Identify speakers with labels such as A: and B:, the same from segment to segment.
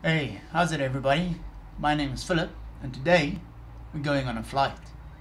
A: Hey, how's it everybody? My name is Philip and today we're going on a flight.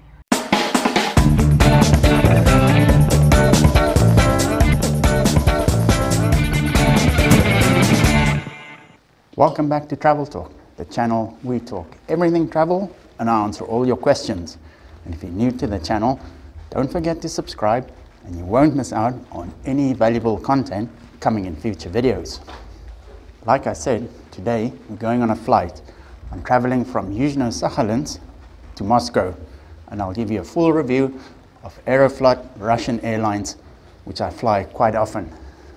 A: Welcome back to Travel Talk, the channel we talk everything travel and I answer all your questions. And if you're new to the channel, don't forget to subscribe and you won't miss out on any valuable content coming in future videos. Like I said, today we're going on a flight. I'm traveling from Yuzhno-Sakhalin to Moscow, and I'll give you a full review of Aeroflot Russian Airlines, which I fly quite often.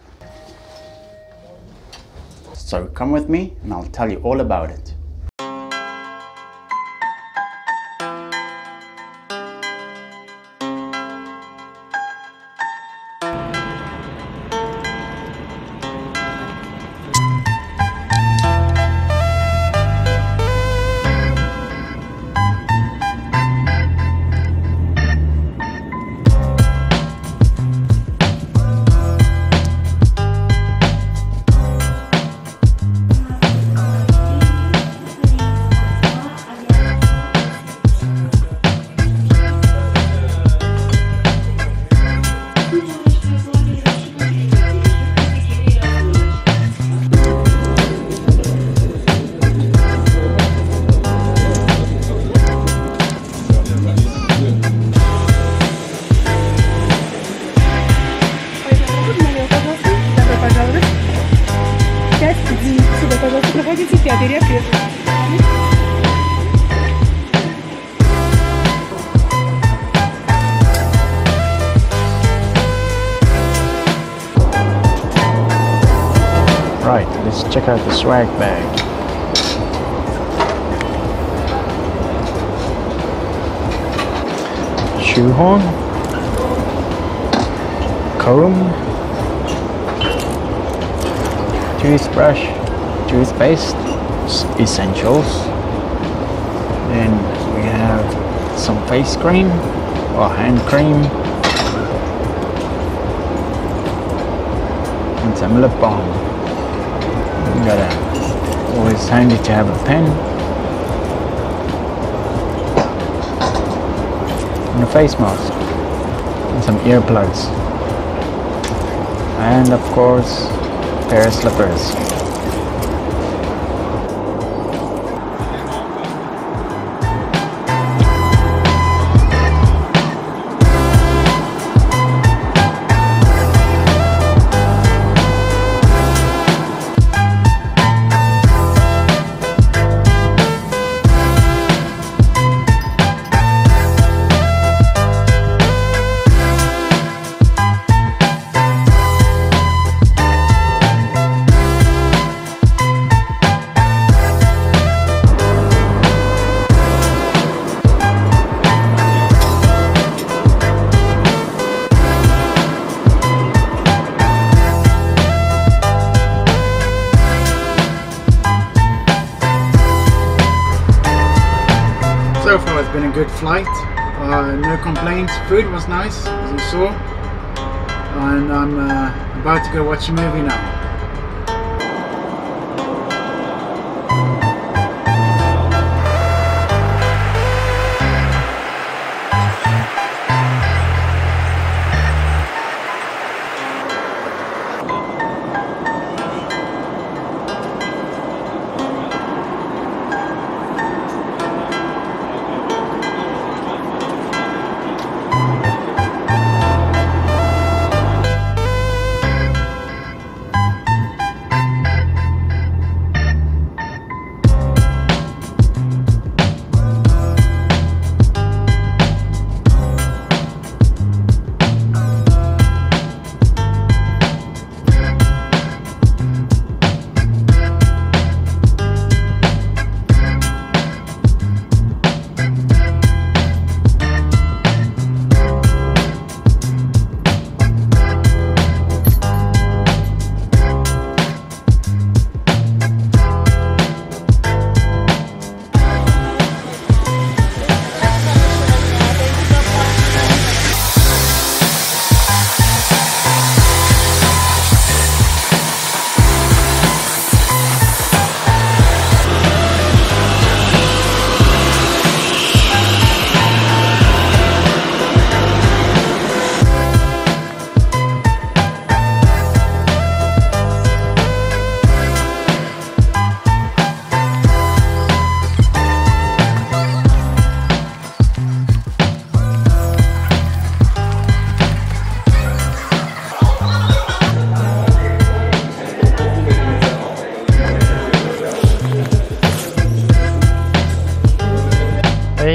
A: So come with me and I'll tell you all about it. Right, let's check out the swag bag. Shoehorn, comb, toothbrush, toothpaste, essentials. Then we have some face cream or hand cream and some lip balm. Always handy to have a pen and a face mask and some earplugs and of course a pair of slippers. So far it's been a good flight, no complaints, food was nice as you saw, and I'm about to go watch a movie now.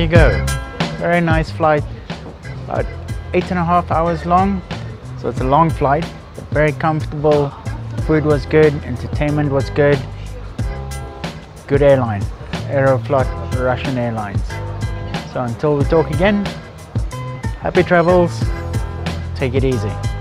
A: you go. Very nice flight, about 8.5 hours long. So it's a long flight, but very comfortable. Food was good, entertainment was good. Good airline, Aeroflot Russian Airlines. So until we talk again, happy travels, take it easy.